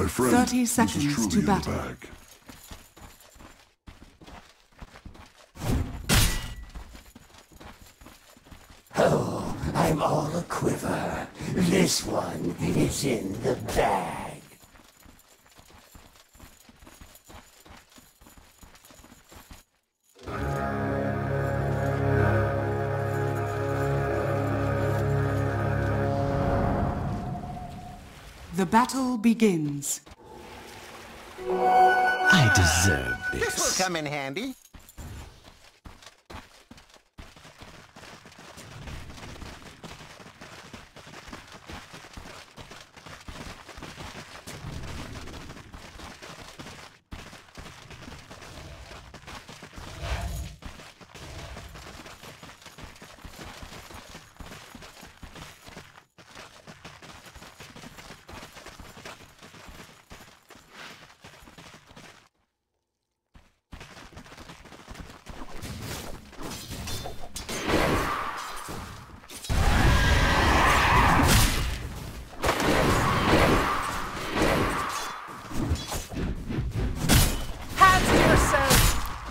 My friend, 30 this is seconds truly to in the battle. bag. Oh, I'm all a quiver. This one is in the bag. The battle begins. I deserve This this. will come in handy. Hands to yourself!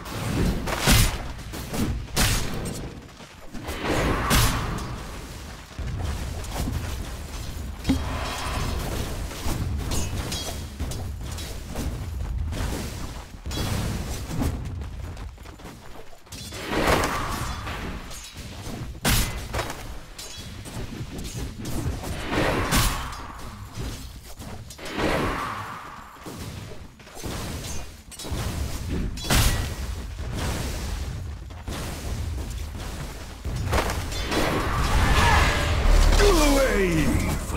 Wave!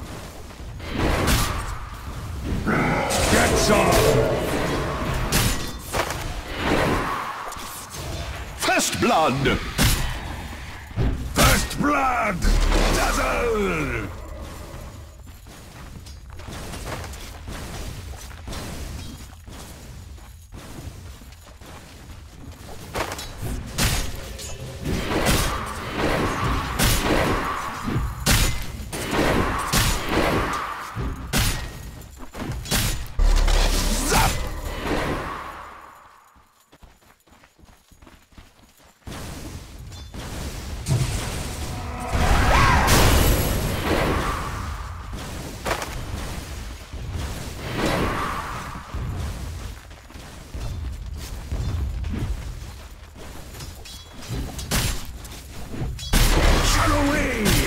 Get some! First blood! First blood! Dazzle! Zap! Shadow Wave!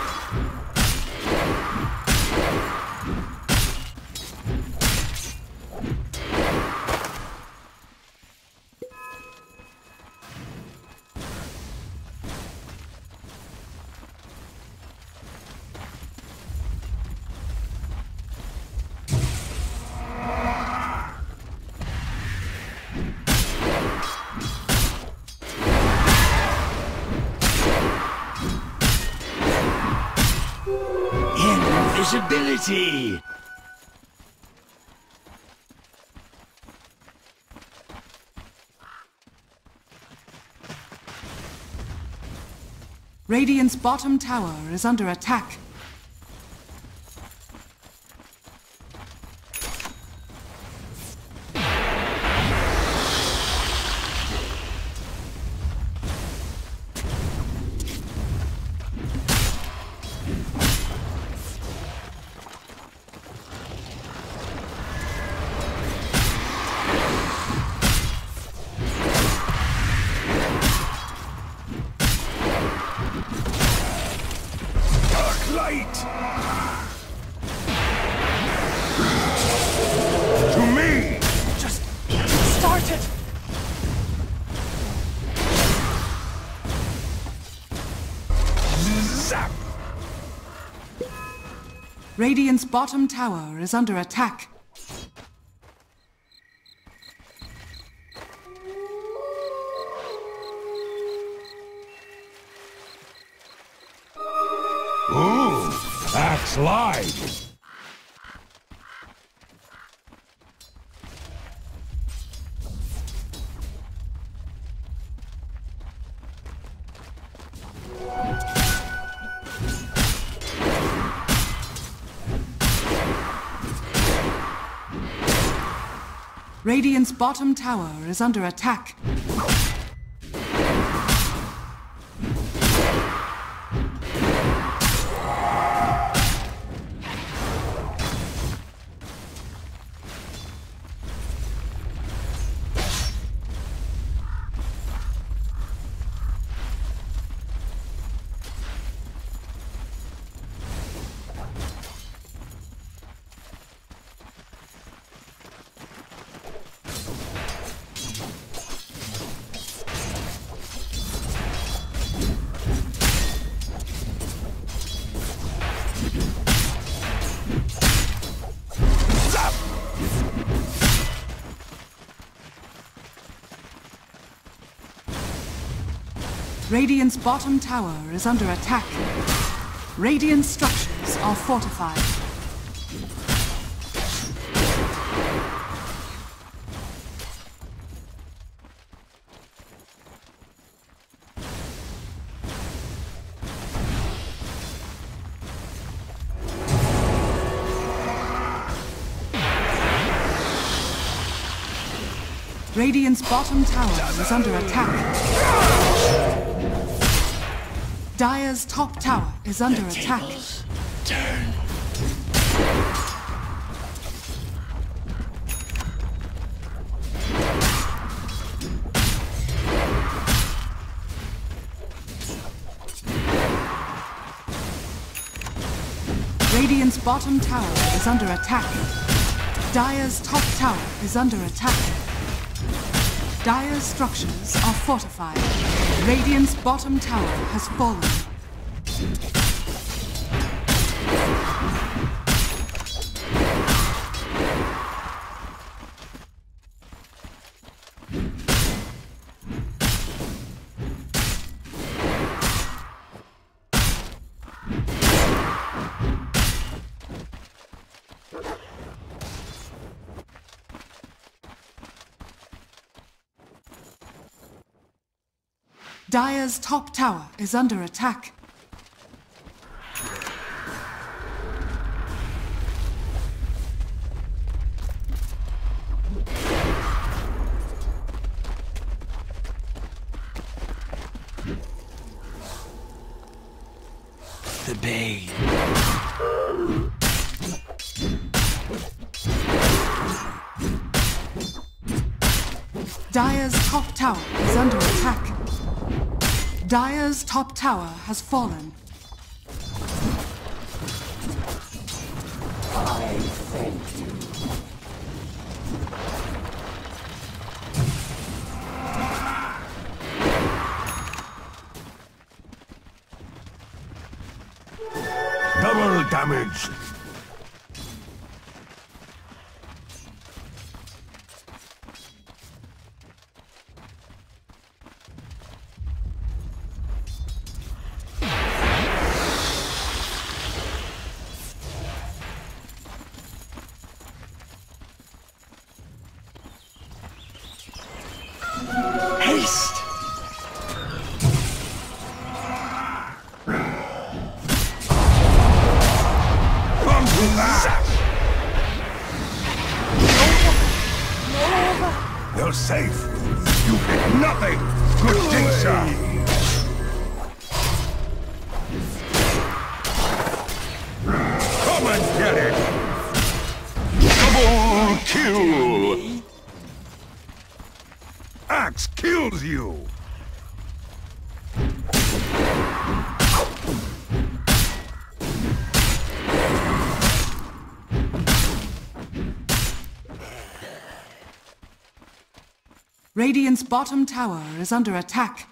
Invisibility! Radiant's bottom tower is under attack. Dark light! To me! Just start it! Zap! Radiant's bottom tower is under attack. Ooh, that's light! Radiant's bottom tower is under attack. Radiant's bottom tower is under attack. Radiant structures are fortified. Radiant's bottom tower is under attack. Dire's top tower is under attack. Turn. Radiant's bottom tower is under attack. Dire's top tower is under attack. Dire's structures are fortified. Radiant's bottom tower has fallen. Dire's top tower is under attack. The Bane. Dire's top tower is under attack. Dire's top tower has fallen. I thank you. Double damage. Haste! Come to that! You're safe. You get nothing. Good dig, sir. Come and get it. Double kill! Axe kills you. Radiant's bottom tower is under attack.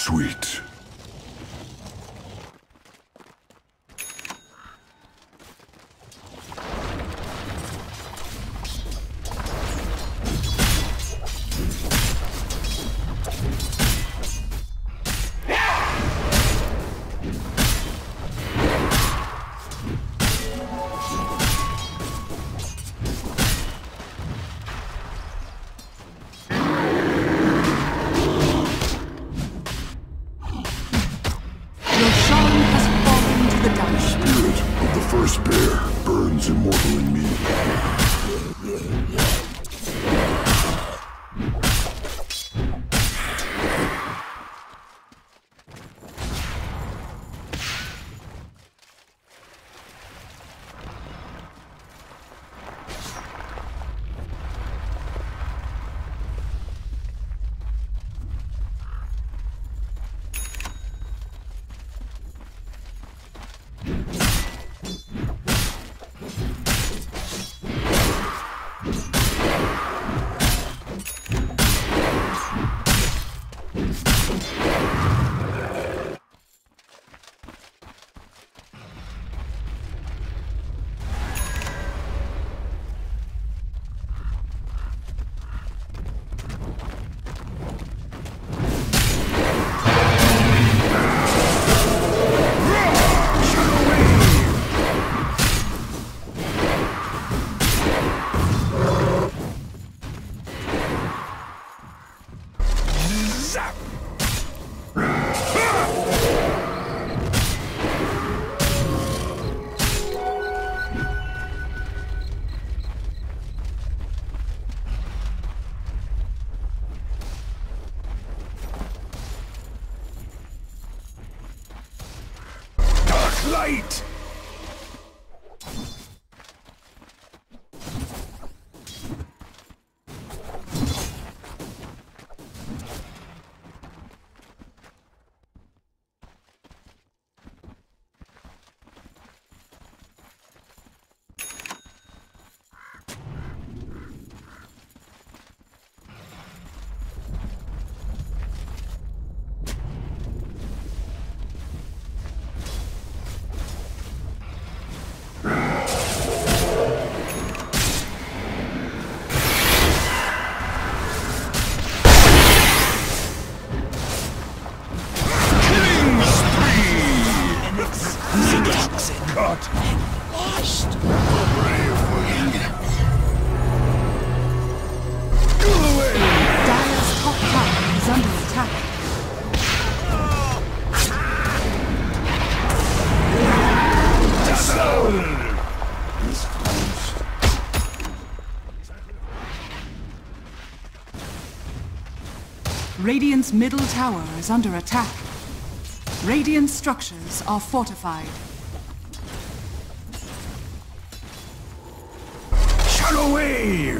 Sweet. Immortal in me. Light! Radiant's middle tower is under attack. Radiant structures are fortified. Shadow Wave!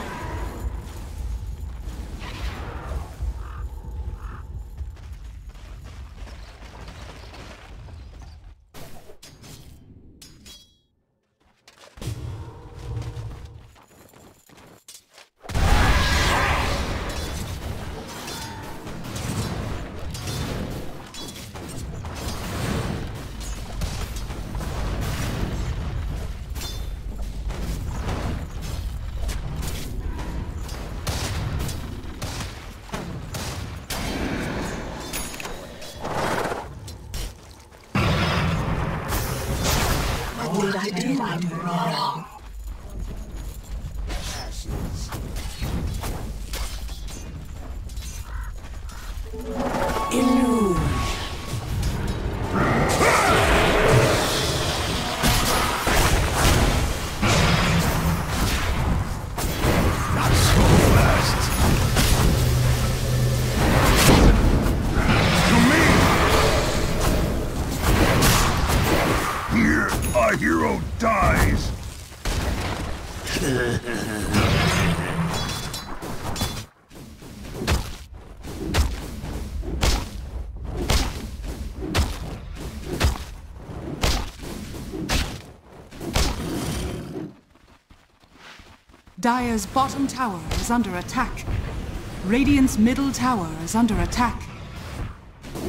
What did I do wrong? Illusion. Not so fast! To me! Here, a hero dies! Dire's bottom tower is under attack. Radiant's middle tower is under attack.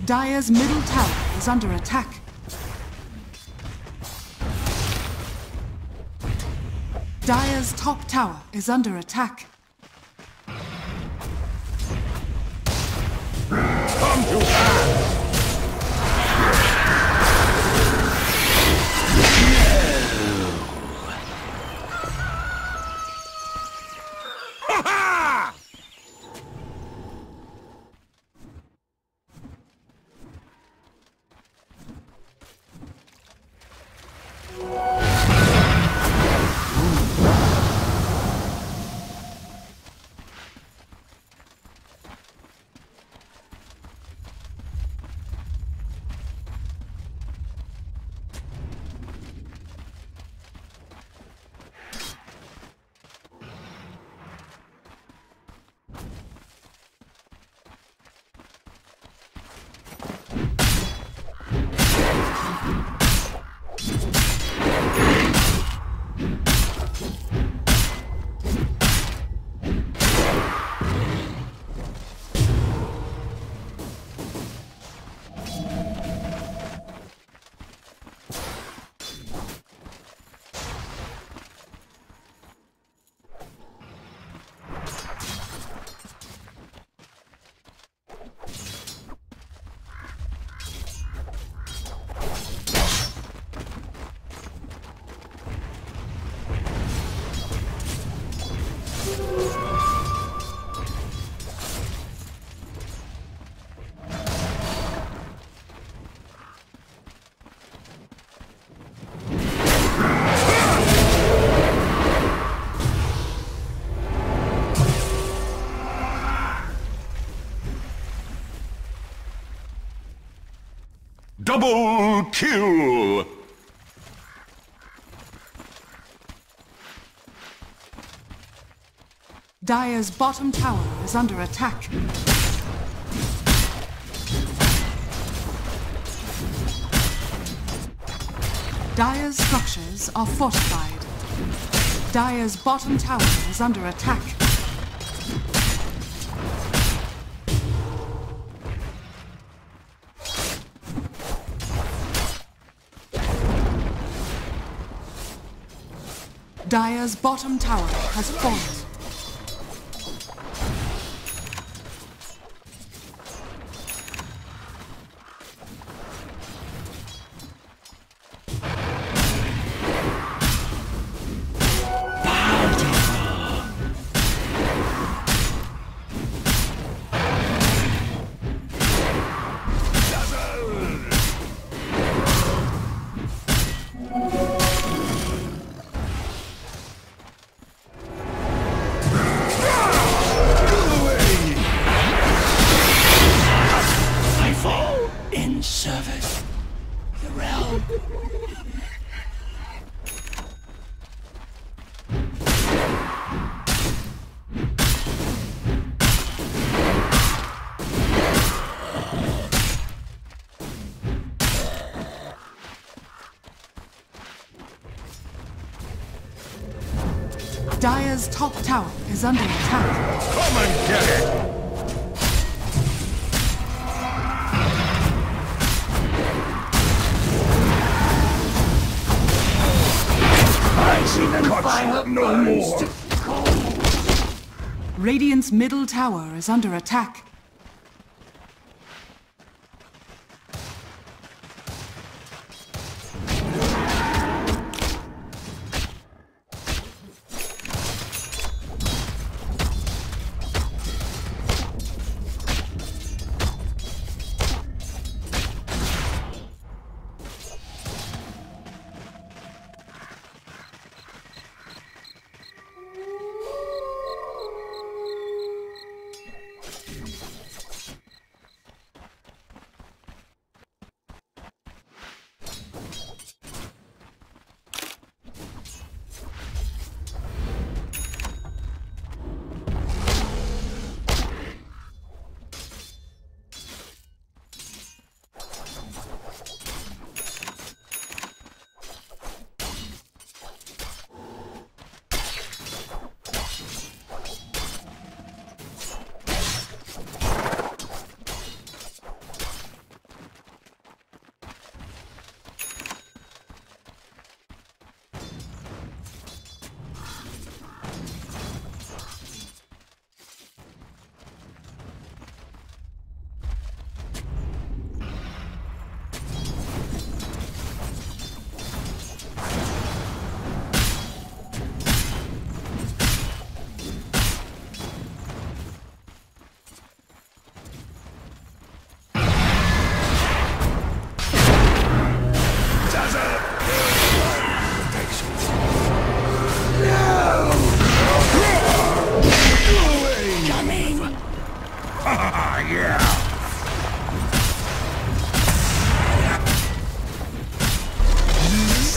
Dire's middle tower is under attack. Dire's top tower is under attack. Come to pass! Double kill! Dire's bottom tower is under attack. Dire's structures are fortified. Dire's bottom tower is under attack. Dire's bottom tower has fallen. Service the realm. Dire's top tower is under attack. Come and get it! Cut no more! Radiant's middle tower is under attack.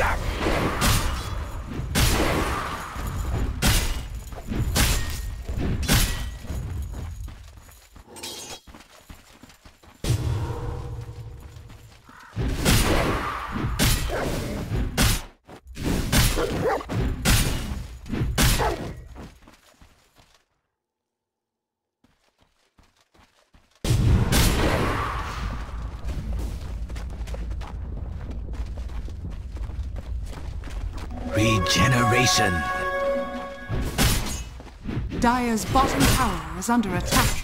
attack! Regeneration. Dire's bottom tower is under attack.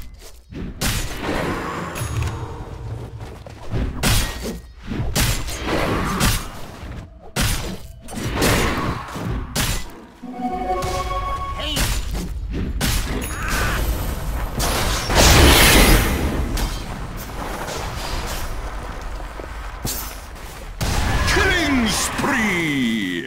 Killing spree!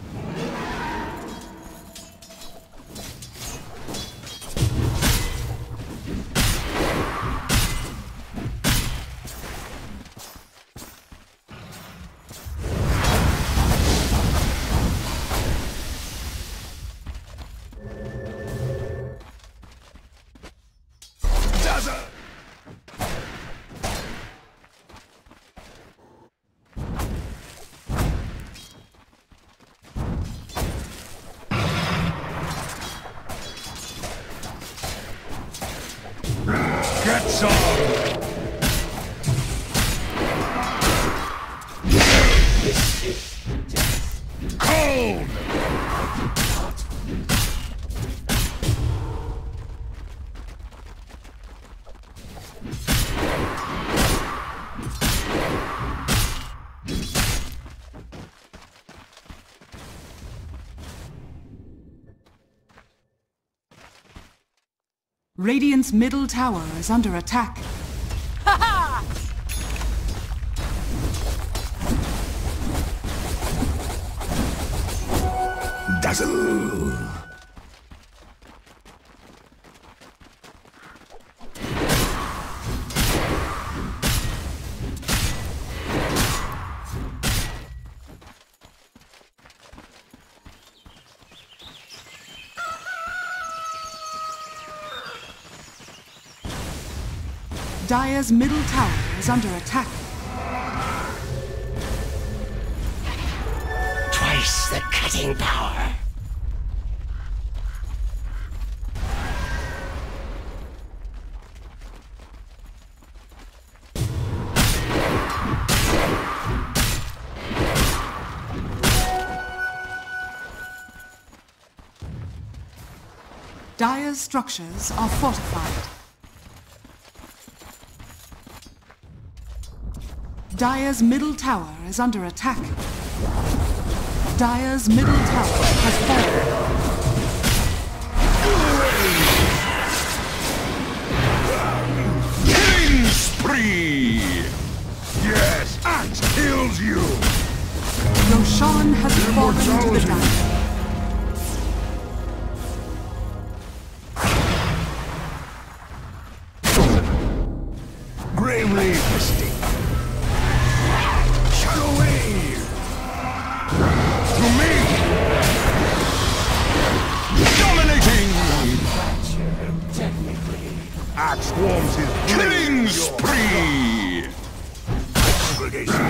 Get some! Cold! Radiant's middle tower is under attack. Dazzle! Dire's middle tower is under attack. Twice the cutting power. Dire's structures are fortified. Dire's middle tower is under attack. Dire's middle tower has fallen. Killing spree! Yes, axe kills you! Roshan has fallen to the ground. Gravely mistake. Shadow wave! To me! Dominating! Axe swarms his Killing spree! congregation.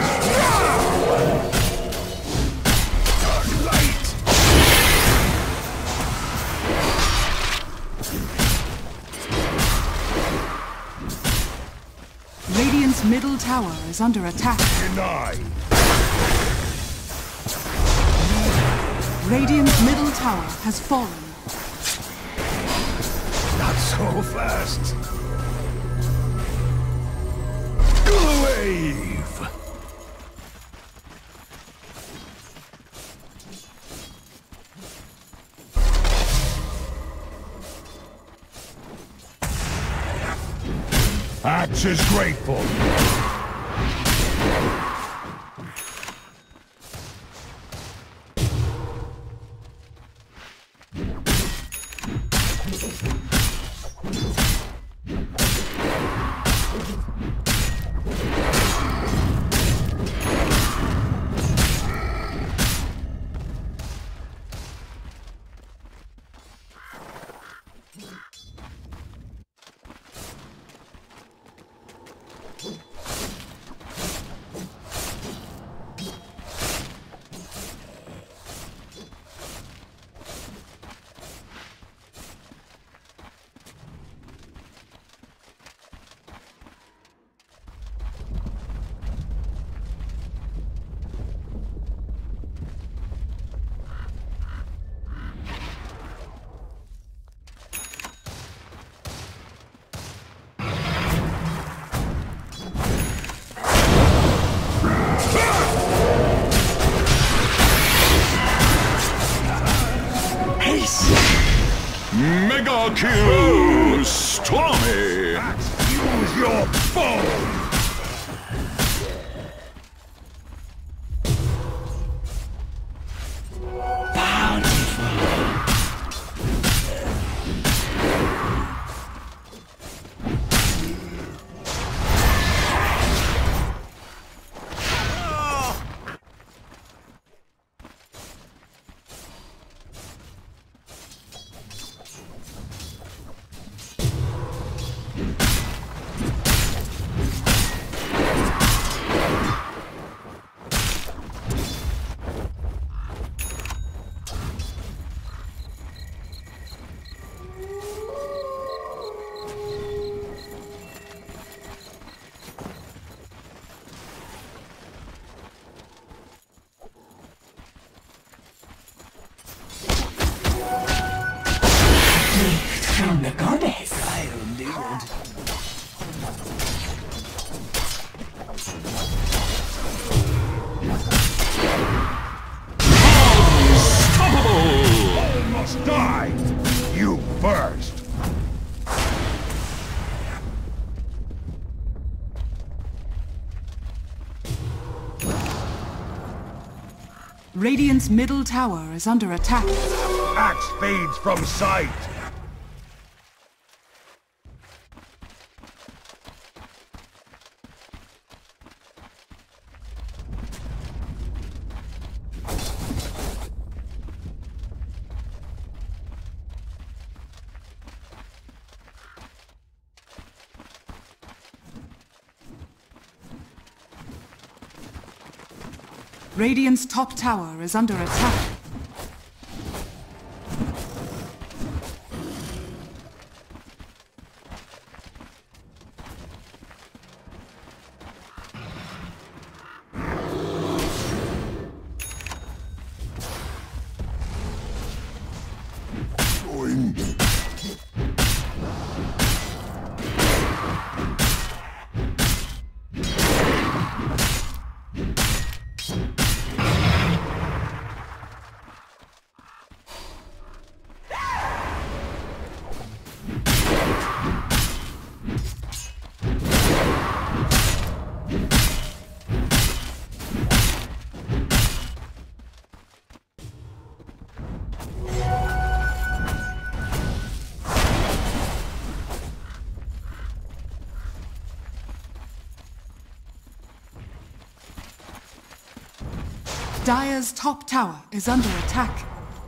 Light! Radiant's middle tower is under attack. Deny! Radiant's middle tower has fallen. Not so fast! Wave! Axe is grateful. Mega kill! Stormy! Use your phone! From the goddess. All must die! You first! Radiant's middle tower is under attack. Axe fades from sight! Radiant's top tower is under attack. Dire's top tower is under attack.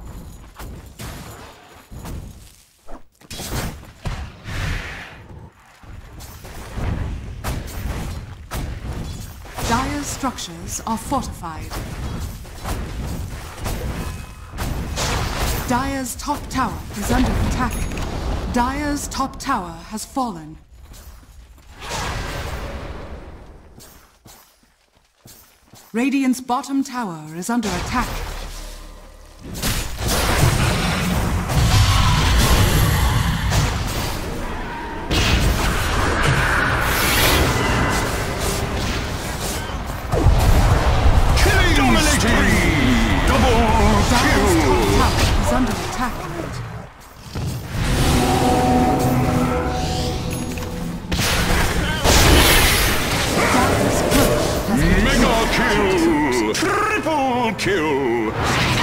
Dire's structures are fortified. Dire's top tower is under attack. Dire's top tower has fallen. Radiant's bottom tower is under attack. Under attack. Mega kill! Triple kill!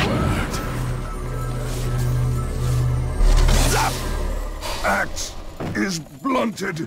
Axe is blunted.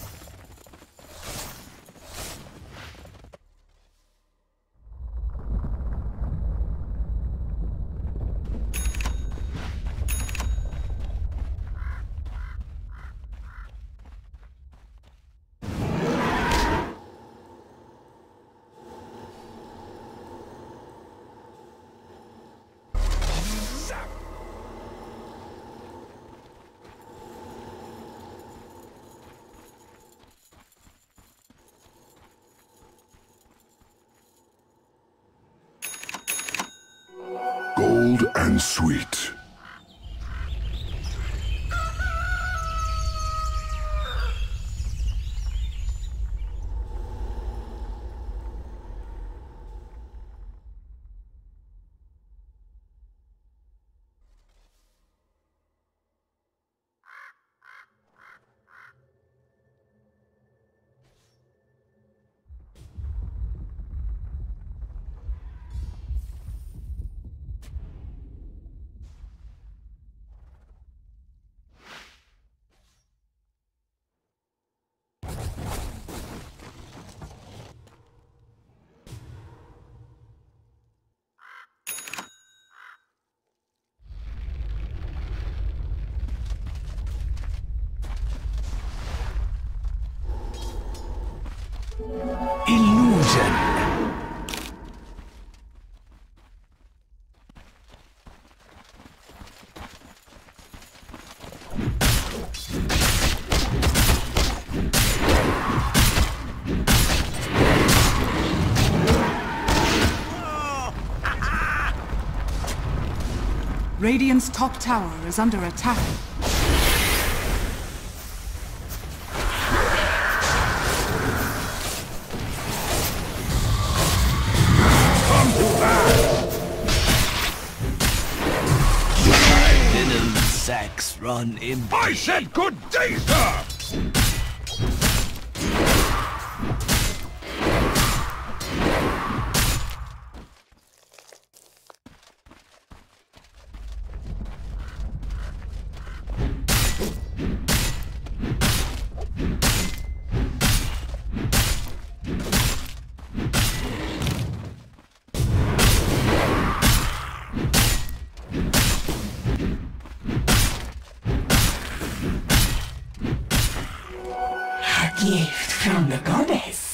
Gold and sweet. Radiant's top tower is under attack. Venom sacks run in. I said good day, sir! Gift from the goddess.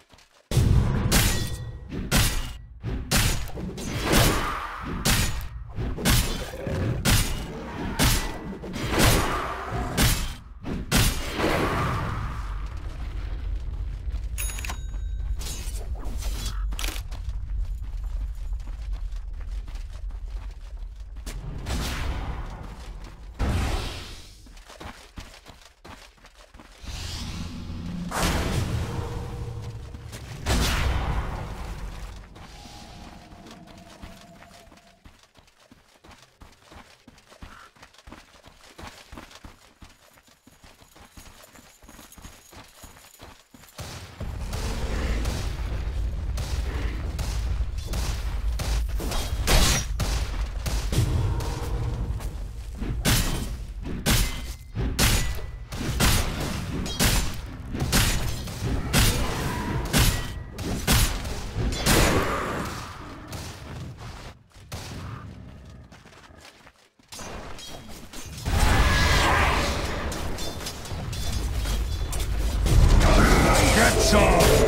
Get some!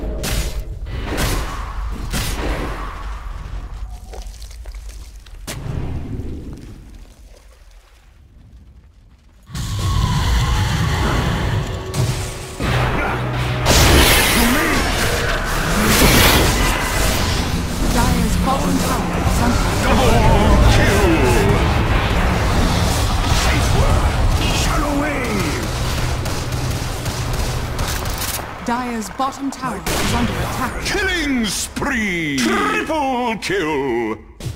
Dire's bottom tower is under attack. Double kill! Shadow wave! Dire's bottom tower is under attack. Killing spree! Triple kill!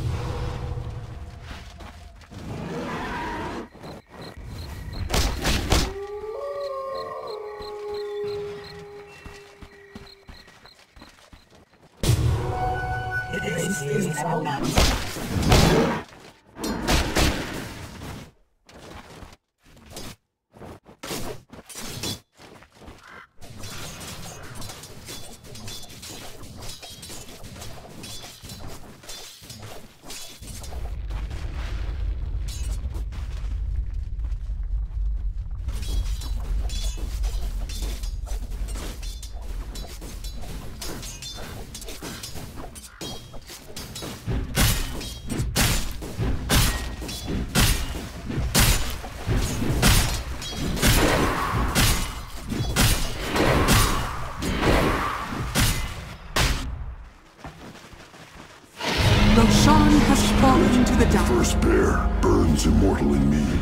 Roshan has fallen to the dark. First bear burns immortal in me.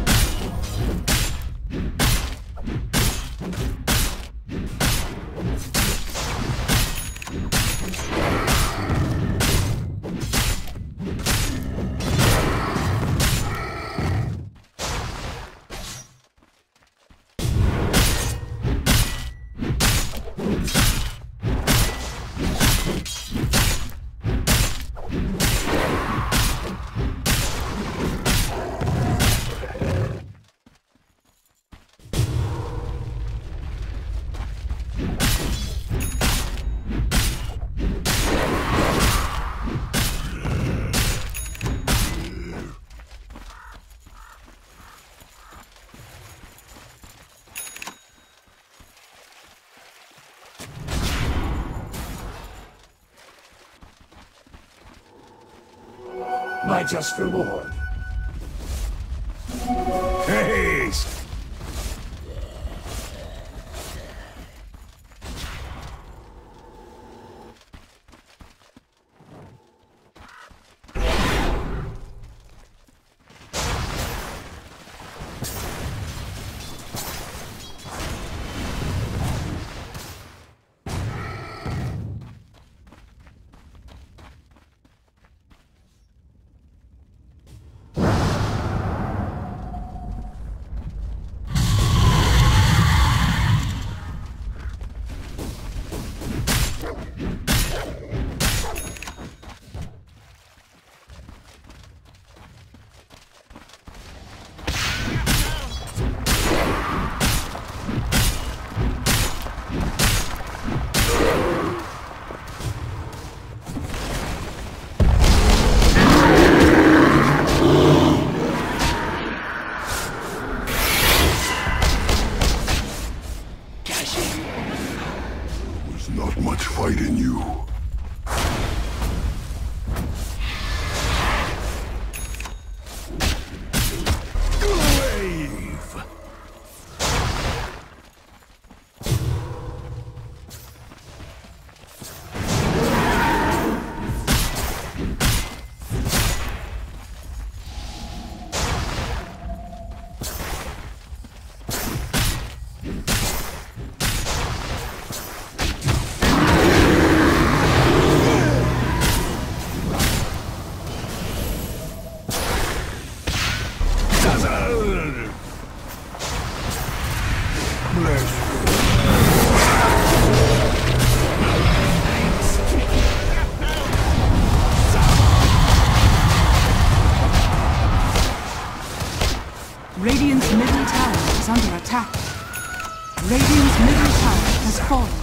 My just reward. Haste! attack. Radiant's middle tower has fallen.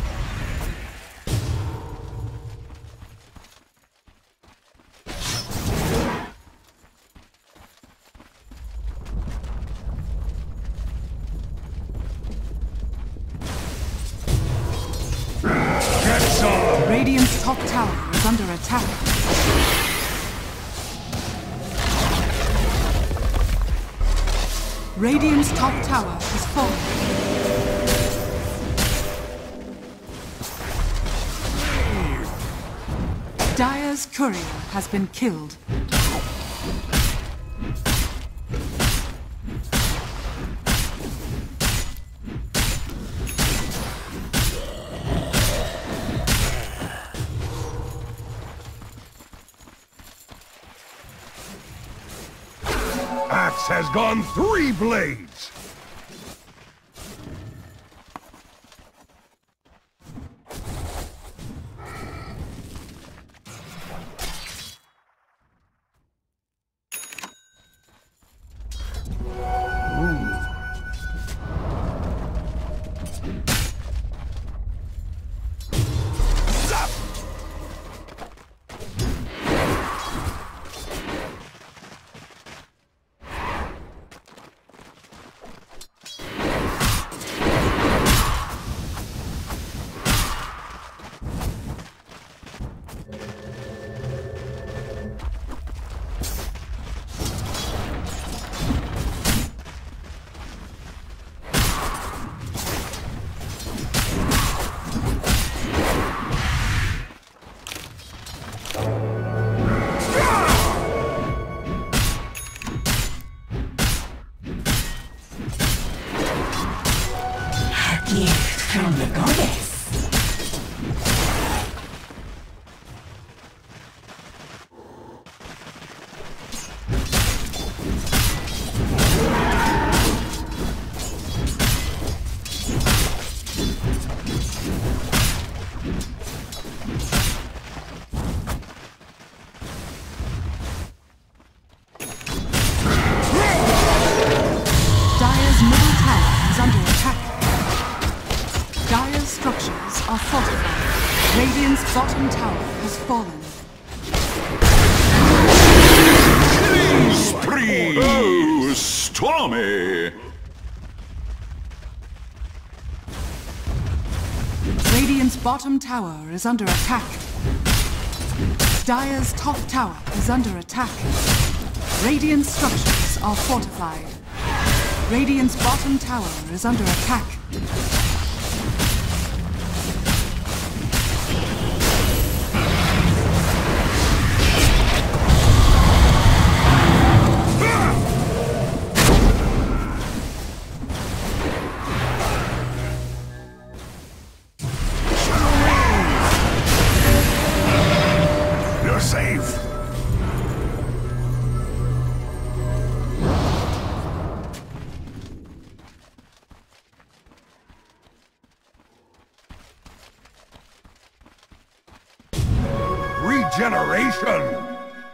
Get some! Radiant's top tower is under attack. Radiant's top tower has fallen. Dire's courier has been killed. Axe has gone 3 blades! From the goddess. Dire's middle tower is under attack. Dire's structures are fortified. Radiant's bottom tower has fallen. Killing spree! Oh, stormy! Radiant's bottom tower is under attack. Dire's top tower is under attack. Radiant's structures are fortified. Radiant's bottom tower is under attack. You're safe! Regeneration!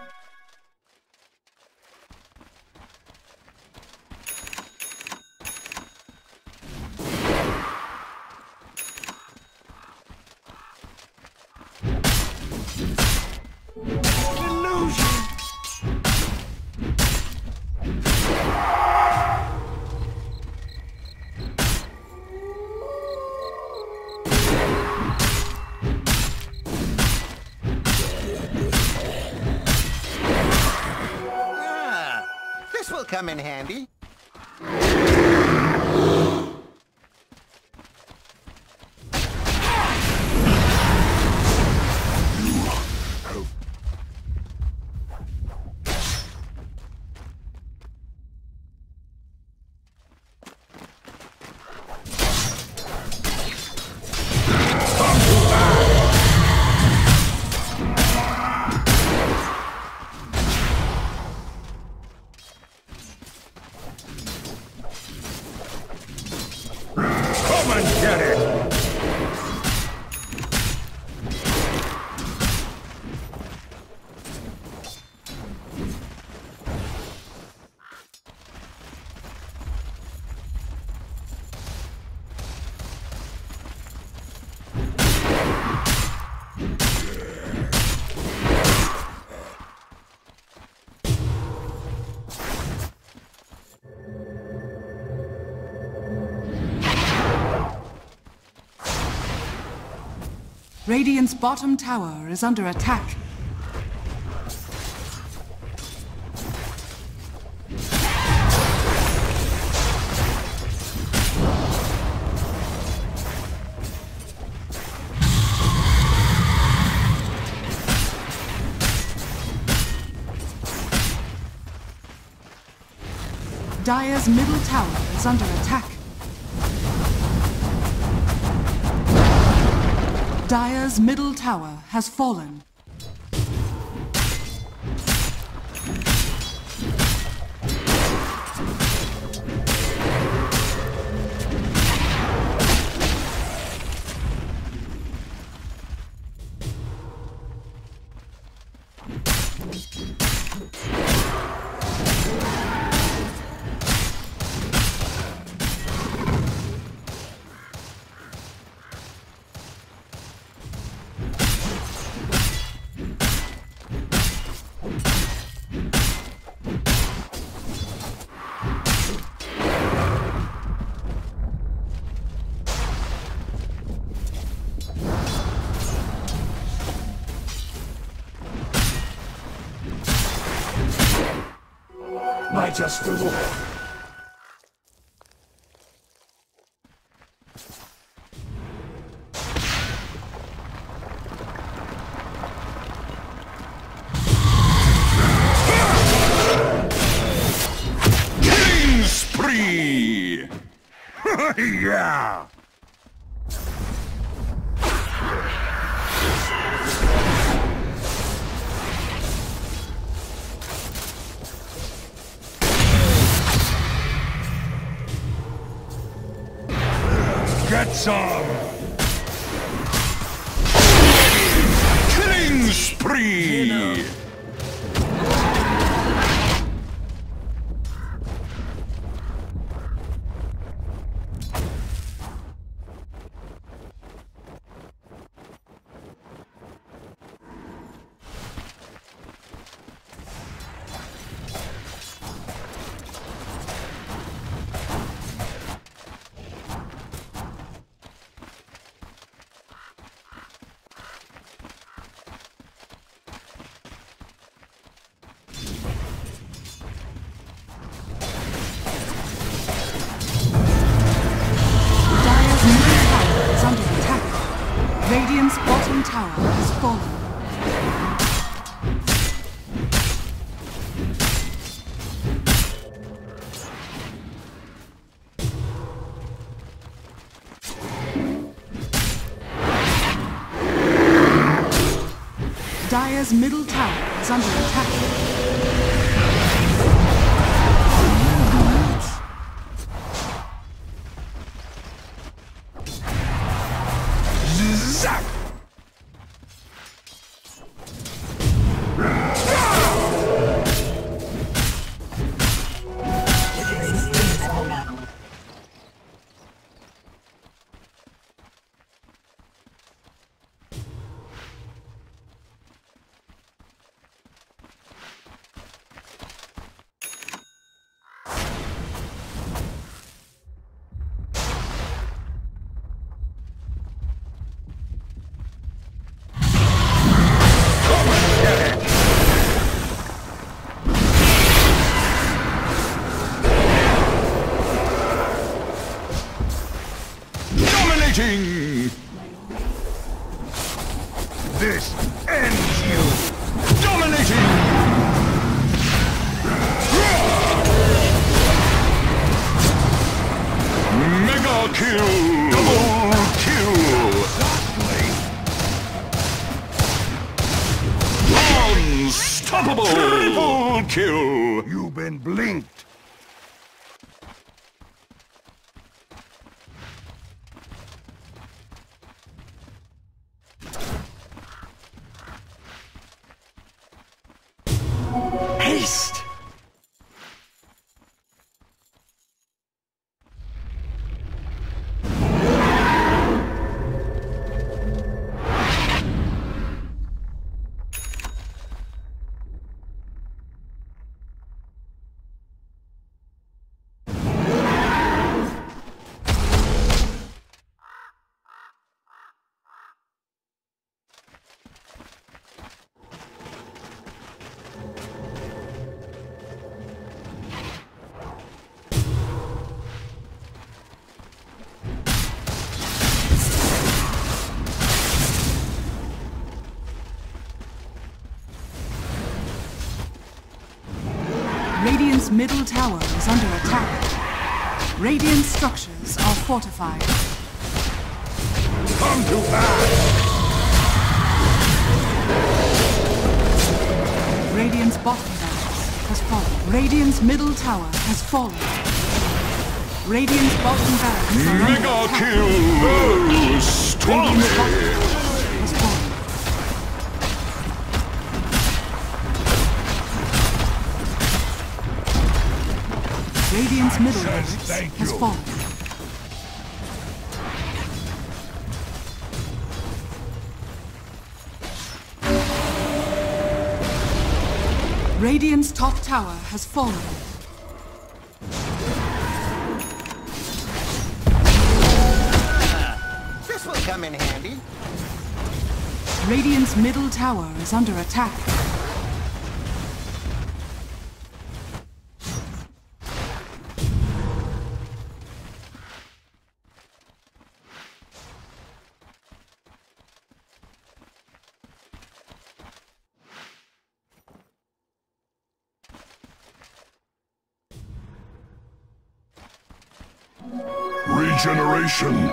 This will come in handy. Radiant's bottom tower is under attack. Dire's middle tower is under attack. Dire's middle tower has fallen. My just reward. Killing spree! Yeah! Get some! Killing spree! Radiant's bottom tower has fallen. Dire's middle tower is under attack. Zap! Dominating! This ends you! Dominating! Mega kill! Double kill! Unstoppable! Triple kill! You've been blinked! Haste! Radiant's middle tower is under attack. Radiant structures are fortified. Come to pass! Radiant's bottom barracks has fallen. Radiant's middle tower has fallen. Radiant's bottom barracks are under Mega attack. kill! Radiant's bottom Stormy! tower has fallen. Radiant's middle barracks thank has you. fallen. Radiant's top tower has fallen. This will come in handy. Radiant's middle tower is under attack. Regeneration!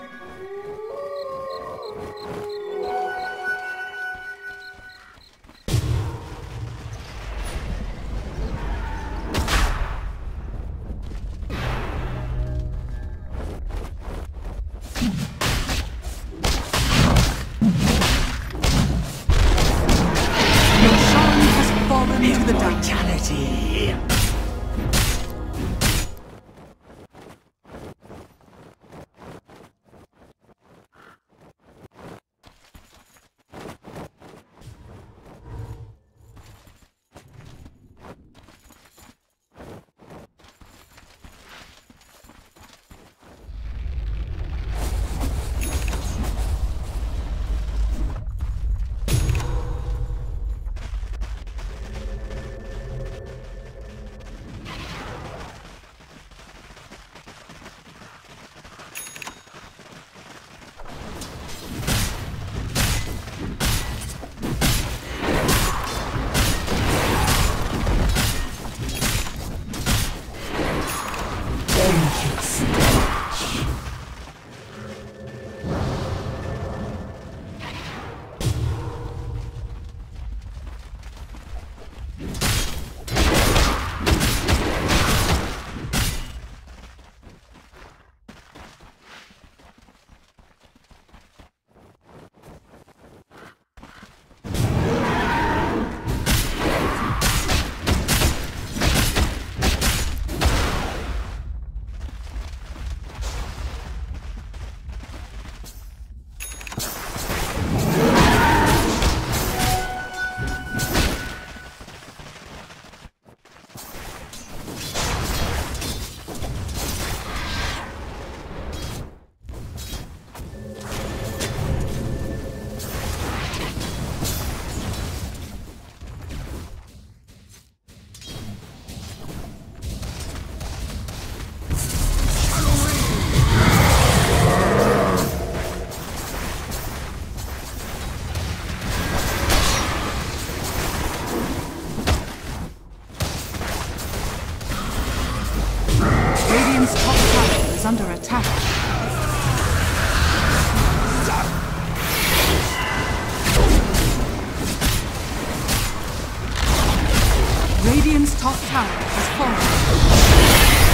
Roshan has fallen to the dungeon. Immortality. Radiant's top tower is under attack. Radiant's top tower has fallen.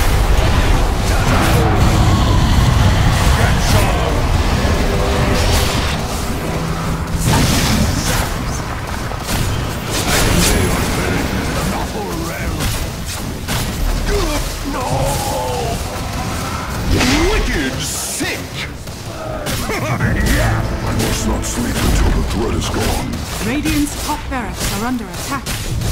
Wicked sick! I must not sleep until the threat is gone. Radiant's top barracks are under attack.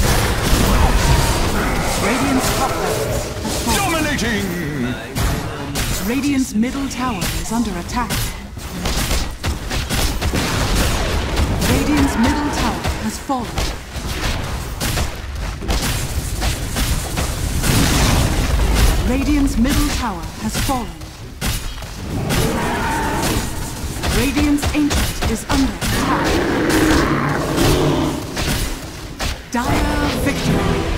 Radiant's top barracks has fallen. Dominating! Radiant's middle tower is under attack. Radiant's middle tower has fallen. Radiant's middle tower has fallen. Radiant's ancient is under attack. Dire victory.